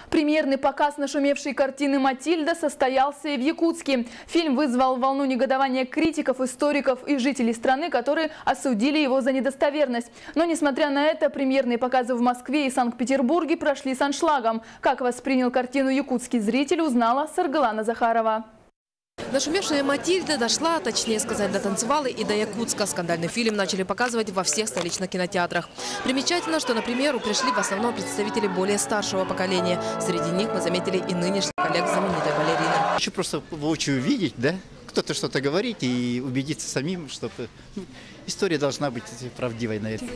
Премьерный показ нашумевшей картины «Матильда» состоялся и в Якутске. Фильм вызвал волну негодования критиков, историков и жителей страны, которые осудили его за недостоверность. Но, несмотря на это, премьерные показы в Москве и Санкт-Петербурге прошли с аншлагом. Как воспринял картину якутский зритель, узнала Саргалана Захарова. Нашумевшая «Матильда» дошла, точнее сказать, дотанцевала и до Якутска. Скандальный фильм начали показывать во всех столичных кинотеатрах. Примечательно, что на премьеру пришли в основном представители более старшего поколения. Среди них мы заметили и нынешних коллег знаменитой балерины. Хочу просто воочию увидеть, да? Кто-то что-то говорит и убедиться самим, что история должна быть правдивой, наверное.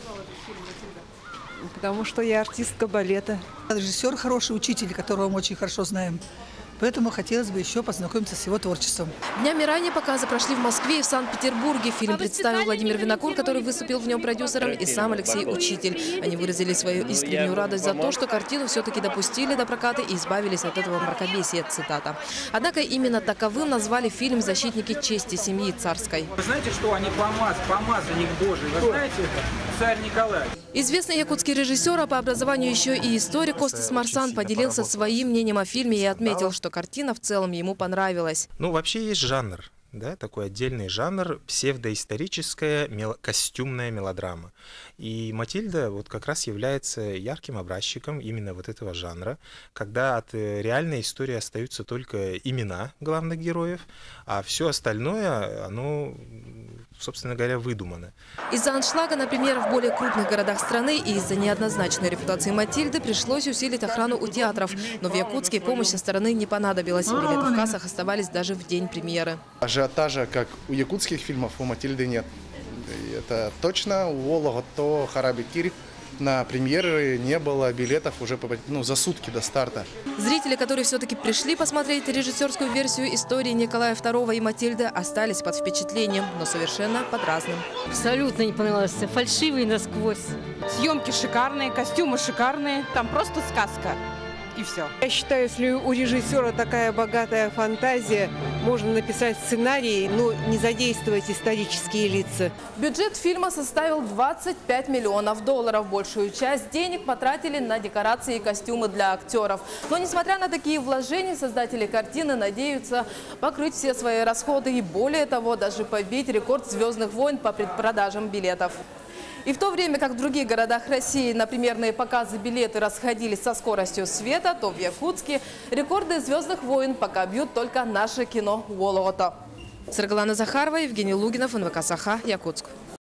Потому что я артистка балета. Режиссер хороший, учитель, которого мы очень хорошо знаем. Поэтому хотелось бы еще познакомиться с его творчеством. Днями ранее показы прошли в Москве и в Санкт-Петербурге. Фильм представил Владимир Винокур, который выступил в нем продюсером, и сам Алексей Учитель. Они выразили свою искреннюю радость за то, что картину все-таки допустили до проката и избавились от этого мракобесия, цитата. Однако именно таковым назвали фильм «Защитники чести семьи царской». Вы знаете, что они помазанник Божий? Вы знаете, царь Николай? Известный якутский режиссер, а по образованию еще и историк Костас Марсан поделился своим мнением о фильме и отметил, что картина в целом ему понравилась. Ну, вообще есть жанр, да, такой отдельный жанр, псевдоисторическая костюмная мелодрама. И «Матильда» вот как раз является ярким образчиком именно вот этого жанра, когда от реальной истории остаются только имена главных героев, а все остальное, оно, собственно говоря, выдумано. Из-за аншлага, например, в более крупных городах страны и из-за неоднозначной репутации «Матильды» пришлось усилить охрану у театров. Но в Якутске помощь со стороны не понадобилась. Билеты в кассах оставались даже в день премьеры. Ажиотажа, как у якутских фильмов, у «Матильды» нет. Это точно. У Вологото Харабикир на премьеры не было билетов уже за сутки до старта. Зрители, которые все-таки пришли посмотреть режиссерскую версию истории Николая II и Матильды, остались под впечатлением, но совершенно под разным. Абсолютно не понравилось. Фальшивый насквозь. Съемки шикарные, костюмы шикарные. Там просто сказка. И все. Я считаю, если у режиссера такая богатая фантазия, можно написать сценарий, но не задействовать исторические лица. Бюджет фильма составил $25 миллионов. Большую часть денег потратили на декорации и костюмы для актеров. Но несмотря на такие вложения, создатели картины надеются покрыть все свои расходы и, более того, даже побить рекорд «Звездных войн» по предпродажам билетов. И в то время как в других городах России на премьерные показы билеты расходились со скоростью света, то в Якутске рекорды «Звездных войн» пока бьют только наше кино «Вологото». Саргалана Захарова, Евгений Лугинов, НВК Саха, Якутск.